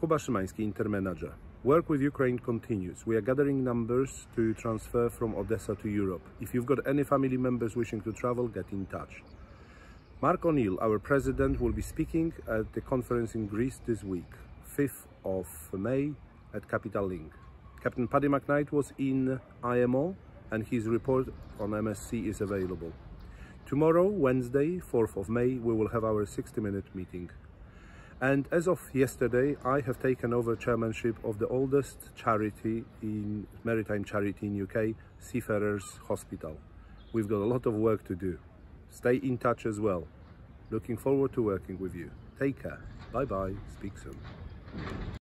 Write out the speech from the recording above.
Kuba, InterManager. Work with Ukraine continues. We are gathering numbers to transfer from Odessa to Europe. If you've got any family members wishing to travel, get in touch. Mark O'Neill, our president, will be speaking at the conference in Greece this week, 5th of May at Capital Link. Captain Paddy McKnight was in IMO and his report on MSC is available. Tomorrow, Wednesday, 4th of May, we will have our 60-minute meeting. And as of yesterday, I have taken over chairmanship of the oldest maritime charity in UK, Seafarers Hospital. We've got a lot of work to do. Stay in touch as well. Looking forward to working with you. Take care. Bye-bye. Speak soon.